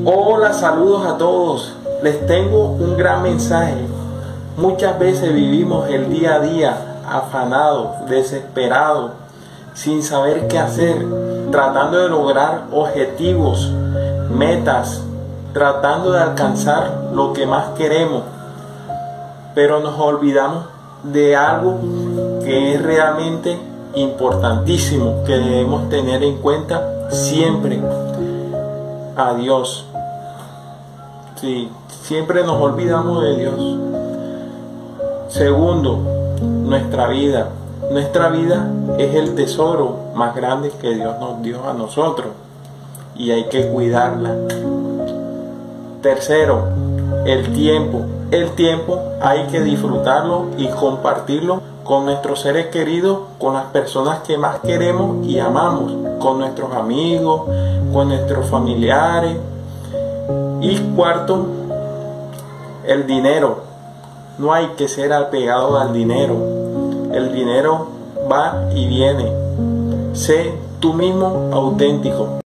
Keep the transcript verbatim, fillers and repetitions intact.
Hola, saludos a todos. Les tengo un gran mensaje. Muchas veces vivimos el día a día afanados, desesperados, sin saber qué hacer, tratando de lograr objetivos, metas, tratando de alcanzar lo que más queremos, pero nos olvidamos de algo que es realmente importantísimo, que debemos tener en cuenta siempre: a Dios. Sí, siempre nos olvidamos de Dios. Segundo, nuestra vida. Nuestra vida es el tesoro más grande que Dios nos dio a nosotros y hay que cuidarla. Tercero, el tiempo. El tiempo hay que disfrutarlo y compartirlo con nuestros seres queridos, con las personas que más queremos y amamos, con nuestros amigos, con nuestros familiares. Y cuarto, el dinero. No hay que ser apegado al dinero. El dinero va y viene. Sé tú mismo auténtico.